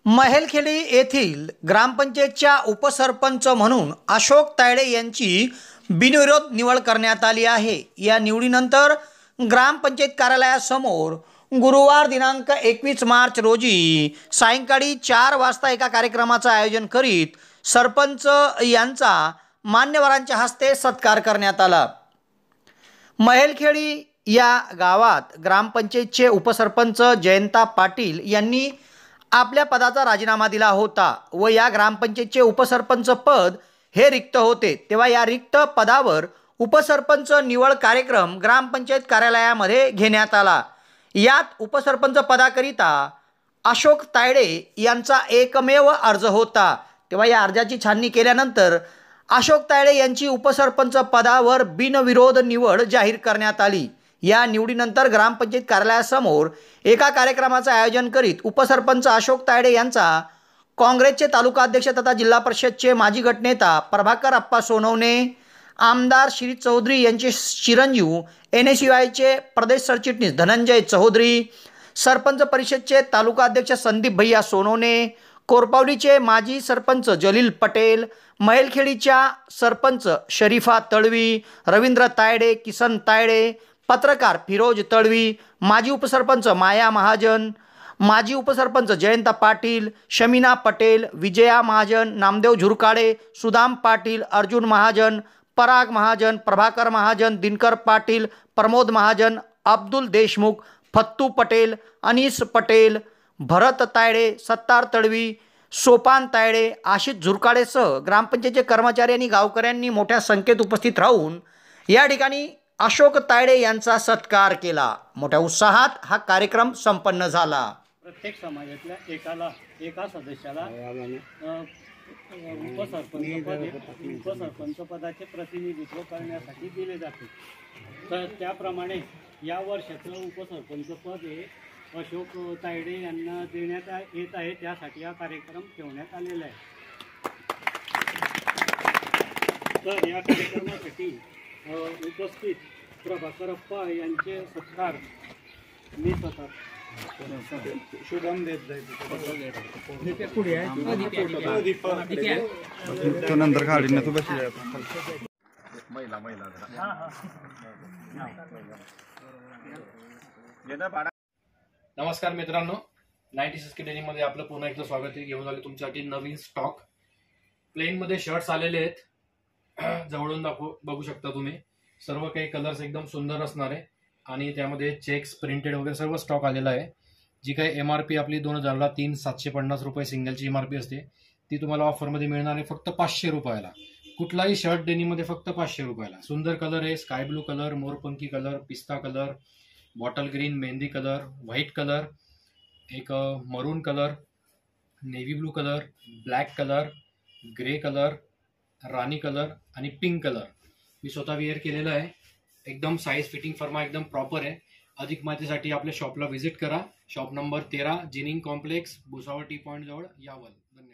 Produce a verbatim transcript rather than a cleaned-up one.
महेलखेडी येथील ग्रामपंचायतच्या उपसरपंच म्हणून अशोक तायडे यांची बिनविरोध निवड करण्यात आली आहे। या निवडीनंतर ग्रामपंचायत कार्यालयासमोर गुरुवार दिनांक एकवीस मार्च रोजी सायंकाळी चार वाजता एका कार्यक्रमाचे आयोजन करीत सरपंच यांचा मान्यवरांच्या हस्ते सत्कार करण्यात आला। महेलखेडी या गावात ग्रामपंचायतचे उपसरपंच जयंता पाटील यांनी आपल्या पदाचा राजीनामा दिला होता व या ग्रामपंचायतचे उपसरपंच पद हे रिक्त होते। तेव्हा या रिक्त पदावर उपसरपंच निवड कार्यक्रम ग्रामपंचायत कार्यालयामध्ये घेण्यात आला। यात उपसरपंच पदाकरिता अशोक तायडे यांचा एकमेव अर्ज होता। तेव्हा या अर्जाची छाननी केल्यानंतर अशोक तायडे यांची उपसरपंच पदावर बिनविरोध निवड जाहीर करण्यात आली। या निवडीनंतर ग्रामपंचायत कार्यालयासमोर एका कार्यक्रमाचे आयोजन करीत उपसरपंच अशोक तायडे यांचा काँग्रेसचे तालुका अध्यक्ष तथा जिल्हा परिषदचे माजी गटनेता प्रभाकर अप्पा सोनवणे, आमदार श्री चौधरी यांचे चिरंजीव, एन एस यू आयचे प्रदेश सरचिटणीस धनंजय चौधरी, सरपंच परिषदचे तालुका अध्यक्ष संदीप भैया सोनवणे, कोरपावलीचे माजी सरपंच जलील पटेल, महेलखेडीच्या सरपंच शरीफा तळवी, रवींद्र तायडे, किसन तायडे, पत्रकार फिरोज तळवी, माजी उपसरपंच माया महाजन, माजी उपसरपंच जयंत पाटील, शमीना पटेल, विजया महाजन, नामदेव झुरकाडे, सुदाम पाटील, अर्जुन महाजन, पराग महाजन, प्रभाकर महाजन, दिनकर पाटील, प्रमोद महाजन, अब्दुल देशमुख, फत्तू पटेल, अनीस पटेल, भरत तायडे, सत्तार तळवी, सोपान तायडे, आशिष झुरकाडेसह ग्रामपंचायतचे कर्मचारी आणि गावकऱ्यांनी मोठ्या संख्येत उपस्थित राहून या ठिकाणी अशोक तायडे यांचा सत्कार केला। मोठ्या उत्साहात हा कार्यक्रम संपन्न झाला। प्रत्येक समाजातल्या एकाला एका सदस्याला उपसरपंच पद उपसरपंच पदाचे प्रतिनिधित्व करण्यासाठी दिले जाते। तर त्याप्रमाणे या वर्षाचं उपसरपंच पद हे अशोक तायडे यांना देण्यात येत आहे। त्यासाठी हा कार्यक्रम ठेवण्यात आलेला आहे। तर या कार्यक्रमासाठी उपस्थित प्रभाकर अप्पा यांचे सत्कार मी स्वतः शुभम देत नंतर गाडी तू बस महिला महिला नमस्कार मित्रांनो, नाईन्टी सिक्स के डेनीमध्ये आपलं पुन्हा एकदा स्वागत आहे। घेऊन आले तुमच्यासाठी नवीन स्टॉक। प्लेनमध्ये शर्ट्स आलेले आहेत, जवळून दाखवू बघू शकता तुम्ही। सर्व काही कलर्स एकदम सुंदर असणार आहे आणि त्यामध्ये चेक्स प्रिंटेड वगैरे सर्व स्टॉक आलेला आहे। जी काही एम आर पी आपली दोन हजारला तीन सातशे पन्नास रुपये सिंगलची एम आर पी असते ती तुम्हाला ऑफरमध्ये मिळणार आहे फक्त पाचशे रुपयाला। कुठलाही शर्ट डेनीमध्ये फक्त पाचशे रुपयाला। सुंदर कलर आहे, स्काय ब्लू कलर, मोरपंखी कलर, पिस्ता कलर, बॉटल ग्रीन, मेहंदी कलर, व्हाईट कलर, एक maroon colour, navy blue colour, black colour, grey colour, राणी कलर आणि पिंक कलर मी स्वतः वेअर केलेलं आहे। एकदम साईज फिटिंग फर्मा एकदम प्रॉपर आहे। अधिक माहितीसाठी आपल्या शॉपला व्हिजिट करा। शॉप नंबर तेरा, ginning complex, Bhusawal T point जवळ, यावल। धन्यवाद।